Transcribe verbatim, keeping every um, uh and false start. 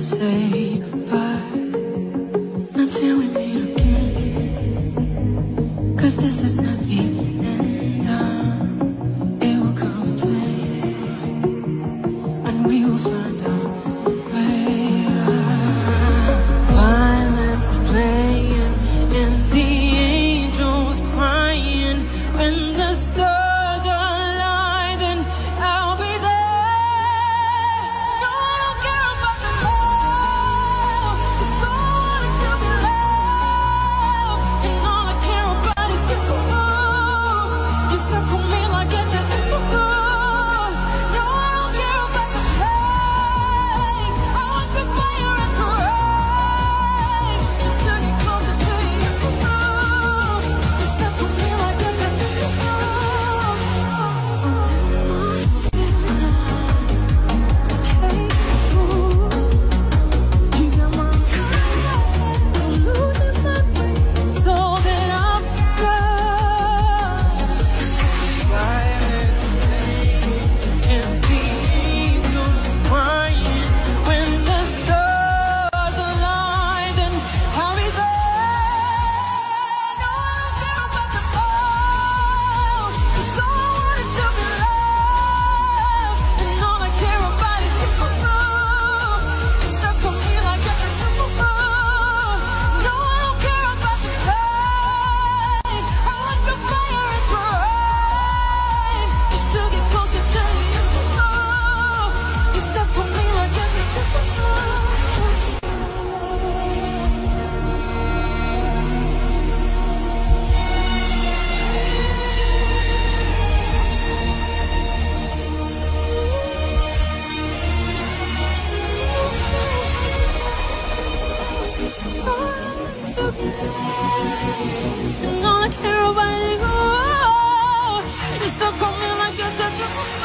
say goodbye until we meet again. 'Cause this is not the end. uh, It will come a day and we will find our way. Violence playing and the angels crying. When the stars are aligned, then I'll be there. No, I don't care about the fall. The soul is still be loved, and all I care about is you. You stuck with me like a tattoo. No, I don't care about the pain. I want to fire and rain, just to get closer to you. You stuck with me like a tattoo. You got my I'm losing my faith, so that I'm done. Violence playing and the angels crying. When the stars align, then I'll be there. No, I don't care about the fall. The soul is still be loved, and all I care about is you. You stuck with me like a tattoo. No, I don't care about the pain. I want to fire and rain, just to get closer to you. You stuck with me like a tattoo. And all I care about is you. You stuck on me like a tattoo.